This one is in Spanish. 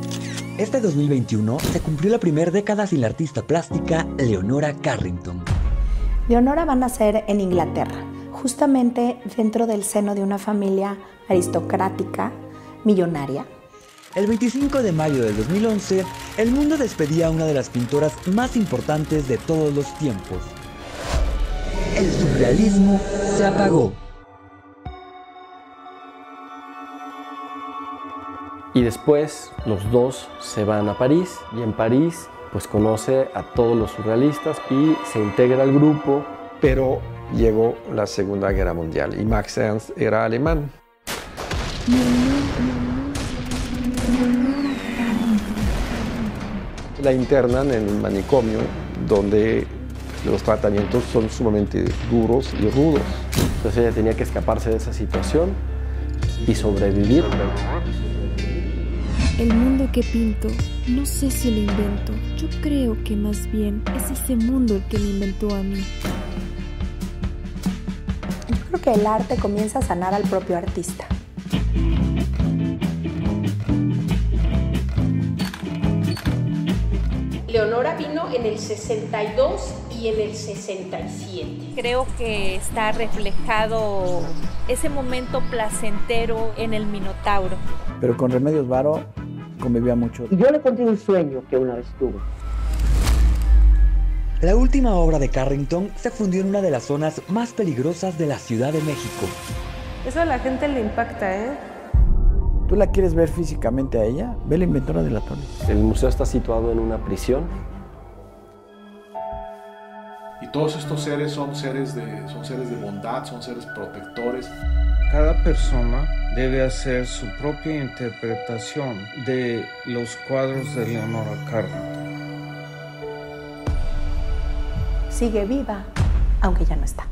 Este 2021 se cumplió la primera década sin la artista plástica Leonora Carrington. Leonora va a nacer en Inglaterra, justamente dentro del seno de una familia aristocrática, millonaria. El 25 de mayo del 2011, el mundo despedía a una de las pintoras más importantes de todos los tiempos. El surrealismo se apagó. Y después los dos se van a París y en París pues conoce a todos los surrealistas y se integra al grupo. Pero llegó la Segunda Guerra Mundial y Max Ernst era alemán. La internan en un manicomio donde los tratamientos son sumamente duros y rudos. Entonces ella tenía que escaparse de esa situación y sobrevivir. El mundo que pinto, no sé si lo invento. Yo creo que más bien es ese mundo el que me inventó a mí. Yo creo que el arte comienza a sanar al propio artista. Leonora vino en el 62 y en el 67. Creo que está reflejado ese momento placentero en el Minotauro. Pero con Remedios Varo convivía mucho. Y yo le conté un sueño que una vez tuve. La última obra de Carrington se fundió en una de las zonas más peligrosas de la Ciudad de México. Eso a la gente le impacta, ¿eh? ¿Tú la quieres ver físicamente a ella? Ve la inventora de la torre. El museo está situado en una prisión. Y todos estos seres son seres de bondad, son seres protectores. Cada persona debe hacer su propia interpretación de los cuadros de Leonora Carrington. Sigue viva, aunque ya no está.